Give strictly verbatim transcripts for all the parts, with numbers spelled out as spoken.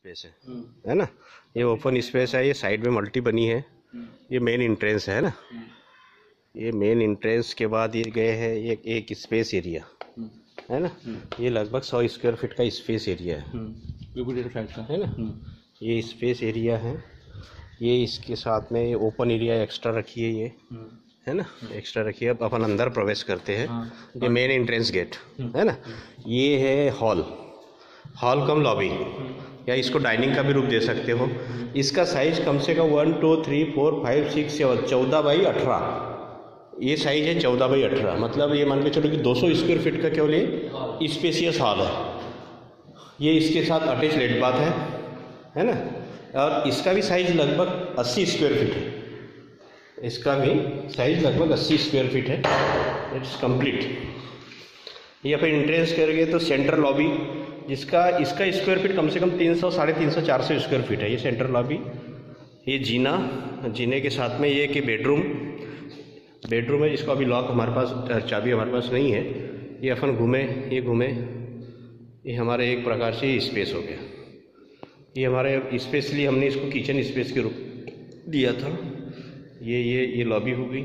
Space है, है ना। ये ओपन स्पेस है, ये साइड में मल्टी बनी है, ये मेन इंट्रेंस है ना। ये मेन इंट्रेंस के बाद ये गए हैं ये एक स्पेस एरिया है ना। ये लगभग सौ स्क्वायर फीट का स्पेस एरिया है, है ना। ये स्पेस एरिया है, ये इसके साथ में ये ओपन एरिया एक्स्ट्रा रखी है, ये है ना, एक्स्ट्रा रखिए। अब अपन अंदर प्रवेश करते हैं। ये मेन एंट्रेंस गेट है ना। ये है हॉल, हॉल कम लॉबी, या इसको डाइनिंग का भी रूप दे सकते हो। इसका साइज कम से कम one two three four five six seven चौदह बाई अठारह ये साइज है, चौदह बाई अठारह। मतलब ये मान के चलो कि दो सौ स्क्वायर फीट का केवल ये स्पेसियस हॉल है। ये इसके साथ अटैच लेट बाथ है, है ना। और इसका भी साइज लगभग अस्सी स्क्वायर फीट है। इसका भी साइज लगभग अस्सी स्क्वायर फीट है। It's complete. ये अपन एंट्रेंस करेंगे तो सेंट्रल लॉबी, जिसका इसका स्क्वायर फीट कम से कम तीन सौ साढ़े तीन सौ चार सौ स्क्वायर फीट है। ये सेंट्रल लॉबी, ये जीना, जीने के साथ में ये कि बेडरूम, बेडरूम है जिसको अभी लॉक हमारे पास, चाबी हमारे पास नहीं है। ये अपन घूमे, ये घूमे, ये हमारे एक प्रकार से स्पेस हो गया। ये हमारे स्पेशली हमने इसको किचन स्पेस के रूप दिया था। ये ये ये लॉबी हो गई।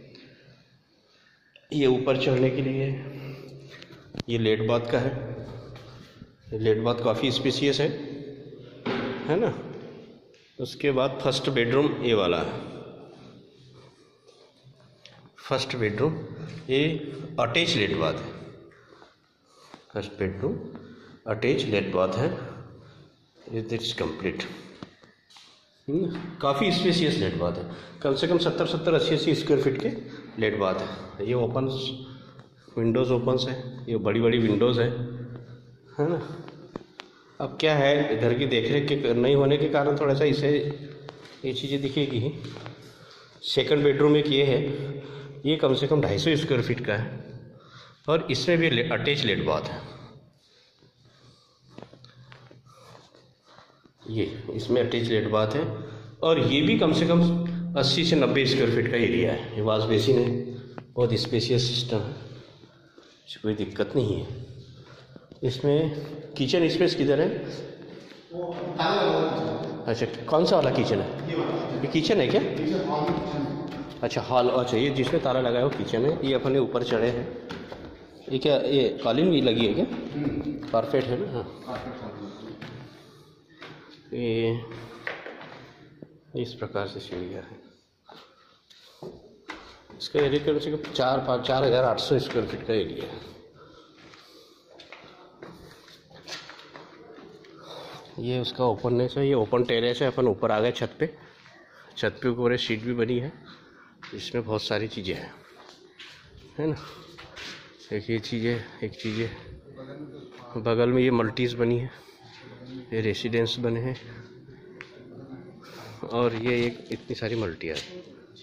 ये ऊपर चढ़ने के लिए ये लेट बाथ का है। ये लेट बाथ काफ़ी स्पेसियस है, है ना। उसके बाद फर्स्ट बेडरूम ये वाला है, फर्स्ट बेडरूम, ये अटैच लेट बाथ है। First bedroom attach lat bath है। It is complete. काफ़ी स्पेसियस लेट बाथ है, कम से कम सत्तर सत्तर अस्सी अस्सी स्क्वायर फीट के लेट बाथ है। ये ओपन विंडोज़ ओपन्स है, ये बड़ी बड़ी विंडोज़ है, है ना। अब क्या है, इधर की देख रेख के नहीं होने के कारण थोड़ा सा इसे ये चीज़ें दिखेगी। सेकंड बेडरूम एक ये है, ये कम से कम ढाई सौ स्क्वायर फीट का है और इसमें भी अटैच लेट बाथ है। ये इसमें अटैच लेट बाथ है और ये भी कम से कम अस्सी से नब्बे स्क्वायर फीट का एरिया है। ये वॉश बेसिन है, बहुत स्पेशियस सिस्टम है, कोई दिक्कत नहीं है। इसमें किचन स्पेस किधर है? अच्छा, कौन सा वाला किचन है? ये किचन है क्या? अच्छा, हॉल, अच्छा ये जिसमें ताला लगा है वो किचन है। ये अपने ऊपर चढ़े हैं। ये क्या, ये कॉलिंग भी लगी है क्या? परफेक्ट है ना। हाँ, ये इस प्रकार से सीढ़ियाँ है। इसका एरिया कम से कम चार पाँच चार हज़ार आठ सौ स्क्वायर फीट का एरिया है। ये उसका ओपननेस है, ये ओपन टेरेस है। अपन ऊपर आ गए छत पे। छत पे ऊपर शीट भी बनी है, इसमें बहुत सारी चीज़ें हैं, है ना। एक ये चीज़ें, एक चीज़ें बगल में ये मल्टीज़ बनी है, ये रेसिडेंस बने हैं और ये एक इतनी सारी मल्टियाँ हैं।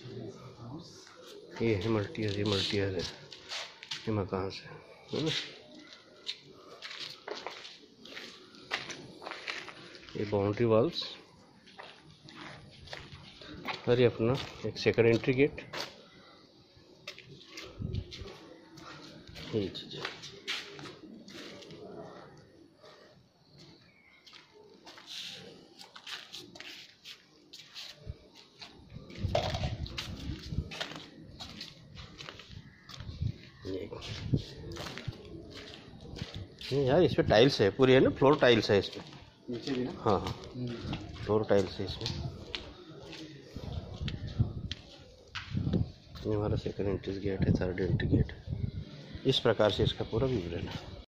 ये है मल्टियाँ, ये मल्टियाँ है, ये मकान से, है ना। ये बाउंड्री वॉल्स और ये अपना एक सेकंड एंट्री गेट। ये चीज़ यार, इस पे टाइल्स है पूरी, है ना। फ्लोर टाइल्स है इसमें नीचे भी ना। हाँ हाँ, फ्लोर टाइल्स है इसमें। ये हमारा सेकंड एंट्री गेट है, थर्ड एंट्री गेट है। इस प्रकार से इसका पूरा विवरण है।